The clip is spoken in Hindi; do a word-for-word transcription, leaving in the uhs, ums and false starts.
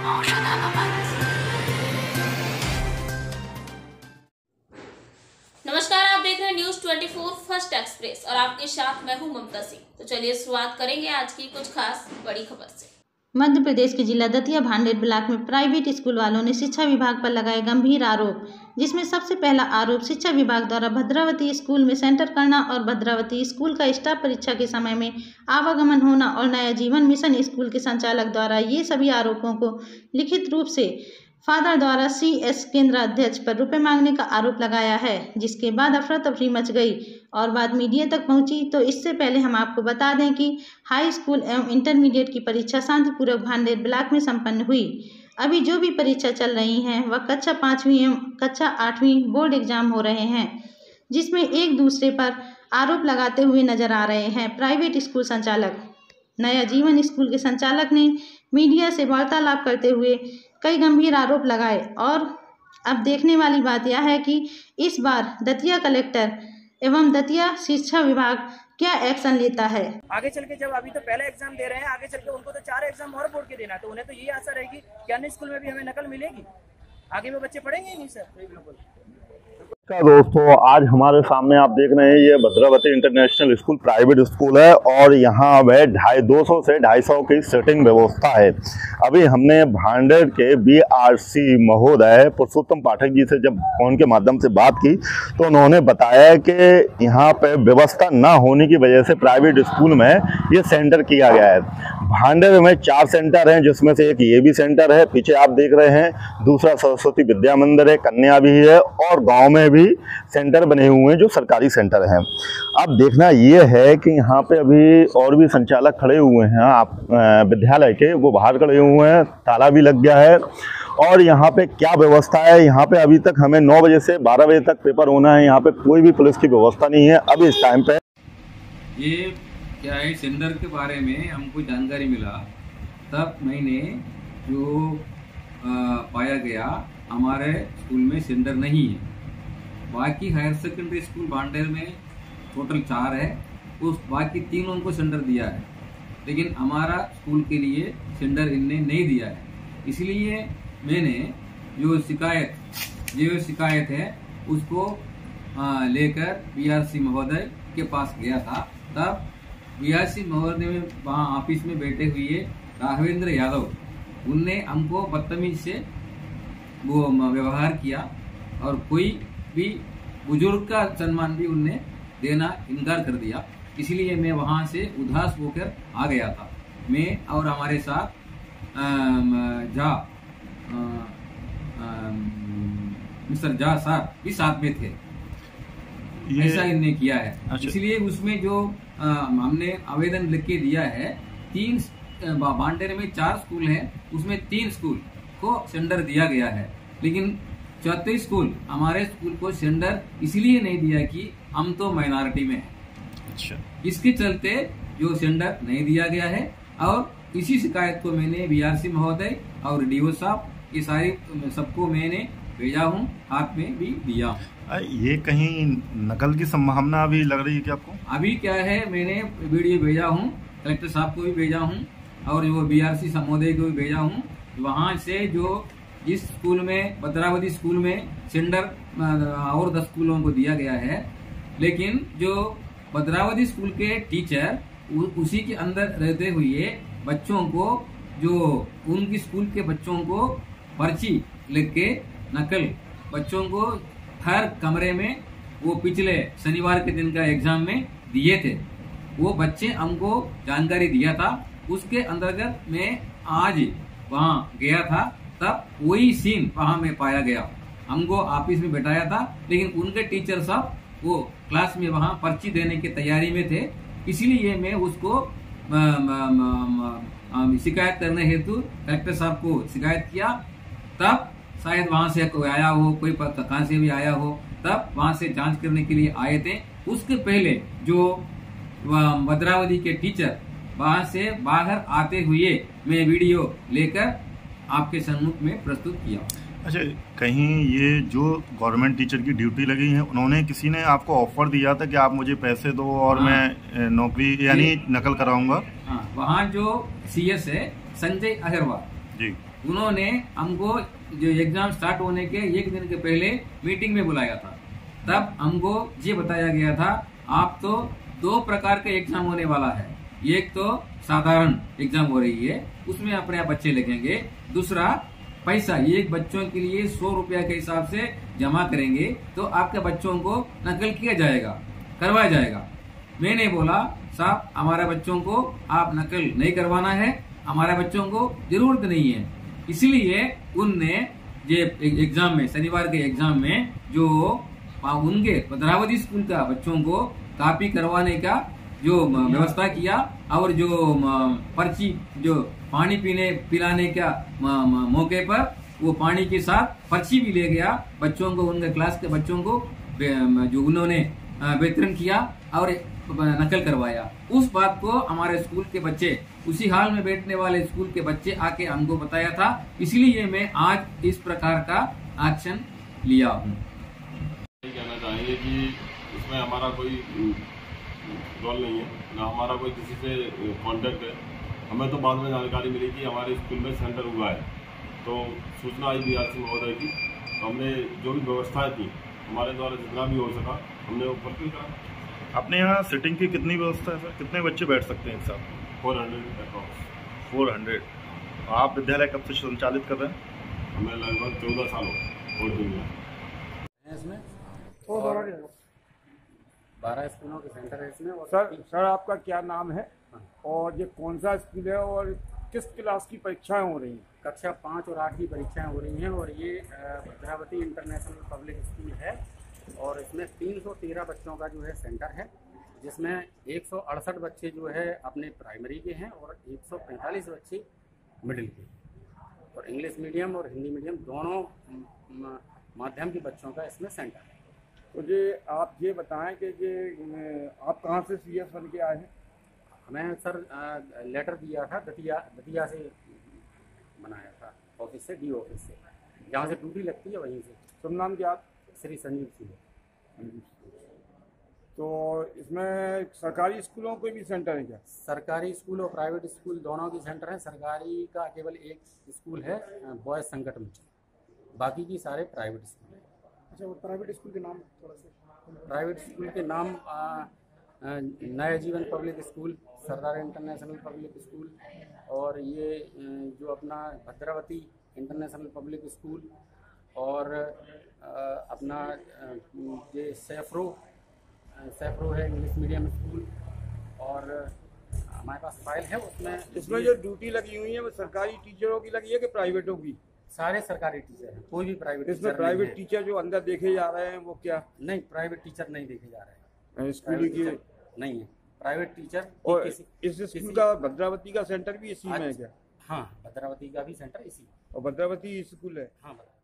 नमस्कार, आप देख रहे हैं न्यूज चौबीस फर्स्ट एक्सप्रेस और आपके साथ मैं हूं ममता सिंह। तो चलिए शुरुआत करेंगे आज की कुछ खास बड़ी खबर से। मध्य प्रदेश के जिला दतिया भांडेर ब्लॉक में प्राइवेट स्कूल वालों ने शिक्षा विभाग पर लगाए गंभीर आरोप, जिसमें सबसे पहला आरोप शिक्षा विभाग द्वारा भद्रावती स्कूल में सेंटर करना और भद्रावती स्कूल का स्टाफ परीक्षा के समय में आवागमन होना और नया जीवन मिशन स्कूल के संचालक द्वारा ये सभी आरोपों को लिखित रूप से फादर द्वारा सी एस केंद्र अध्यक्ष पर रुपए मांगने का आरोप लगाया है, जिसके बाद अफरा तफरी मच गई और बात मीडिया तक पहुंची। तो इससे पहले हम आपको बता दें कि हाई स्कूल एवं इंटरमीडिएट की परीक्षा शांतिपूर्वक भांडेर ब्लॉक में संपन्न हुई। अभी जो भी परीक्षा चल रही हैं वह कक्षा पाँचवीं एवं कक्षा आठवीं बोर्ड एग्जाम हो रहे हैं, जिसमें एक दूसरे पर आरोप लगाते हुए नजर आ रहे हैं प्राइवेट स्कूल संचालक। नया जीवन स्कूल के संचालक ने मीडिया से वार्तालाप करते हुए कई गंभीर आरोप लगाए और अब देखने वाली बात यह है कि इस बार दतिया कलेक्टर एवं दतिया शिक्षा विभाग क्या एक्शन लेता है। आगे चल के जब अभी तो पहला एग्जाम दे रहे हैं, आगे चल के उनको तो चार एग्जाम और बोर्ड के देना है, तो उन्हें तो ये आशा रहेगी कि अन्य स्कूल में भी हमें नकल मिलेगी, आगे में बच्चे पढ़ेंगे नहीं सर। बिल्कुल दोस्तों, आज हमारे सामने आप देख रहे हैं ये Bhadravati international school private school है और यहाँ वह ढाई दो सौ से ढाई सौ की सीटिंग व्यवस्था है। अभी हमने भांडेर के बी आर सी महोदय पुरुषोत्तम पाठक जी से जब फोन के माध्यम से बात की तो उन्होंने बताया कि यहाँ पे व्यवस्था ना होने की वजह से प्राइवेट स्कूल में ये सेंटर किया गया है। भांडेर में चार सेंटर हैं, जिसमें से एक ये भी सेंटर है, पीछे आप देख रहे हैं, दूसरा सरस्वती विद्या मंदिर है, कन्या भी है और गाँव में भी सेंटर बने हुए हैं जो सरकारी सेंटर हैं। अब देखना ये है कि यहाँ पे अभी और भी संचालक खड़े हुए हैं, आप विद्यालय के, वो बाहर खड़े हुए हैं, ताला भी लग गया है और यहाँ पे क्या व्यवस्था है। यहाँ पे अभी तक हमें नौ बजे से बारह बजे तक पेपर होना है, यहाँ पे कोई भी पुलिस की व्यवस्था नहीं है अभी इस टाइम पे। ये क्या है, सेंटर के बारे में हमको जानकारी मिला तब मैंने जो आ, पाया गया हमारे स्कूल में सेंटर नहीं है। बाकी हायर सेकेंडरी स्कूल भांडेर में टोटल चार है, उस बाकी तीनों को सेंटर दिया है, लेकिन हमारा स्कूल के लिए सेंटर इनने नहीं दिया है। इसलिए मैंने जो शिकायत जो शिकायत है उसको लेकर बी आर सी महोदय के पास गया था। तब बी आर सी महोदय में वहाँ ऑफिस में बैठे हुए राघवेंद्र यादव, उनने हमको बदतमीज से वो व्यवहार किया और कोई भी बुजुर्ग का सम्मान भी उनने देना इनकार कर दिया। इसलिए मैं वहां से उदास होकर आ गया था। मैं और हमारे साथ जा मिस्टर जा साहब भी साथ में थे, ऐसा इनने किया है। अच्छा। इसलिए उसमें जो आ, हमने आवेदन लिख के दिया है, तीन भांडेर में चार स्कूल हैं, उसमें तीन स्कूल को सेंटर दिया गया है, लेकिन चौथे स्कूल हमारे स्कूल को सेंटर इसलिए नहीं दिया कि हम तो माइनॉरिटी में हैं। अच्छा। इसके चलते जो सेंटर नहीं दिया गया है और इसी शिकायत को मैंने बी आर सी महोदय और डी ओ साहब ये सारी सबको मैंने भेजा हूँ, हाथ में भी दिया। ये कहीं नकल की संभावना अभी लग रही है क्या आपको? अभी क्या है, मैंने वीडियो भेजा हूँ, कलेक्टर साहब को भी भेजा हूँ और वो बी आर सी महोदय को भी भेजा हूँ। वहाँ से जो इस स्कूल में भद्रावती स्कूल में सेंटर और दस स्कूलों को दिया गया है, लेकिन जो भद्रावती स्कूल के टीचर उसी के अंदर रहते हुए बच्चों को, जो उनकी स्कूल के बच्चों को पर्ची लिख के नकल बच्चों को हर कमरे में वो पिछले शनिवार के दिन का एग्जाम में दिए थे। वो बच्चे हमको जानकारी दिया था, उसके अंतर्गत मैं आज वहाँ गया था, तब वही सीन वहां में पाया गया। हमको ऑफिस में बैठाया था, लेकिन उनके टीचर साहब वो क्लास में वहां पर्ची देने की तैयारी में थे। इसलिए मैं उसको शिकायत करने हेतु कलेक्टर साहब को शिकायत किया। तब शायद वहां से कोई आया हो, कोई कहां से भी आया हो, तब वहां से जांच करने के लिए आए थे। उसके पहले जो भद्रावती के टीचर वहां से बाहर आते हुए मैं वीडियो लेकर आपके सम्मुख में प्रस्तुत किया। अच्छा, कहीं ये जो गवर्नमेंट टीचर की ड्यूटी लगी है, उन्होंने किसी ने आपको ऑफर दिया था कि आप मुझे पैसे दो और हाँ, मैं नौकरी यानी नकल कराऊंगा? हाँ, वहाँ जो सी एस है संजय अग्रवाल, जी। उन्होंने हमको जो एग्जाम स्टार्ट होने के एक दिन के पहले मीटिंग में बुलाया था। तब हमको ये बताया गया था आप तो दो प्रकार के एग्जाम होने वाला है, एक तो साधारण एग्जाम हो रही है उसमें अपने आप बच्चे लगेंगे, दूसरा पैसा एक बच्चों के लिए सौ रुपया के हिसाब से जमा करेंगे तो आपके बच्चों को नकल किया जाएगा, करवाया जाएगा। मैंने बोला साहब हमारे बच्चों को आप नकल नहीं करवाना है, हमारे बच्चों को जरूरत नहीं है। इसलिए उनने ये एग्जाम में शनिवार के एग्जाम में जो उनके भद्रावती स्कूल का बच्चों को कॉपी करवाने का जो व्यवस्था किया और जो पर्ची जो पानी पीने पिलाने का मौके पर वो पानी के साथ पर्ची भी ले गया बच्चों को, उनके क्लास के बच्चों को जो उन्होंने वितरण किया और नकल करवाया। उस बात को हमारे स्कूल के बच्चे, उसी हाल में बैठने वाले स्कूल के बच्चे आके हमको बताया था, इसलिए मैं आज इस प्रकार का एक्शन लिया हूँ। कहना चाहेंगे कि इसमें हमारा कोई रोल नहीं है, ना हमारा कोई किसी से कांटेक्ट है। हमें तो बाद में जानकारी मिली कि हमारे स्कूल में सेंटर हुआ है, तो सूचना आई बीआरसी महोदय की, तो हमने जो भी व्यवस्थाएं थी हमारे द्वारा जितना भी हो सका हमने वो फुलफिल करा। अपने यहाँ सिटिंग की कितनी व्यवस्था है सर, कितने बच्चे बैठ सकते हैं एक साथ? Four hundred approx. Four hundred. आप विद्यालय कब से संचालित कर रहे हैं? हमें लगभग चौदह साल हो गए इसमें, बारह स्कूलों के सेंटर है इसमें। और सर सर आपका क्या नाम है और ये कौन सा स्कूल है और किस क्लास की परीक्षाएं हो रही हैं? कक्षा पाँच और आठ की परीक्षाएं हो रही हैं और ये भद्रावती इंटरनेशनल पब्लिक स्कूल है और इसमें तीन सौ तेरह बच्चों का जो है सेंटर है, जिसमें एक सौ अड़सठ बच्चे जो है अपने प्राइमरी के हैं और एक सौ पैंतालीस बच्चे मिडिल के, और इंग्लिश मीडियम और हिंदी मीडियम दोनों माध्यम के बच्चों का इसमें सेंटर है। तो ये आप ये बताएं कि ये आप कहाँ से सी एस बन के आए हैं? हमें सर आ, लेटर दिया था दतिया दतिया से बनाया था, ऑफिस से, डी ऑफिस से, जहाँ से ड्यूटी लगती है वहीं से। शुभ नाम क्या? श्री संजीव सिंह। तो इसमें सरकारी स्कूलों के भी सेंटर है क्या? सरकारी स्कूल और प्राइवेट स्कूल दोनों की सेंटर है। सरकारी का केवल एक स्कूल है बॉयज संकट में, बाकी की सारे प्राइवेट स्कूल हैं। अच्छा, वो प्राइवेट स्कूल के नाम थोड़ा सा? प्राइवेट स्कूल के नाम Naya Jeevan public school, Sardar international public school, और ये जो अपना भद्रावती इंटरनेशनल पब्लिक स्कूल, और अपना ये सैफरो सैफरो है इंग्लिश मीडियम स्कूल, और हमारे पास फाइल है उसमें। इसमें जो ड्यूटी लगी हुई है वो सरकारी टीचरों की लगी है कि प्राइवेटों की? सारे सरकारी टीचर हैं, कोई भी प्राइवेट इसमें प्राइवेट टीचर जो अंदर देखे जा रहे हैं वो क्या? नहीं, प्राइवेट टीचर नहीं देखे जा रहे हैं, स्कूल की नहीं है प्राइवेट टीचर। और किसी, इस स्कूल का भद्रावती का सेंटर भी इसी में है क्या? हाँ, भद्रावती का भी सेंटर इसी, और भद्रावती स्कूल है। हाँ।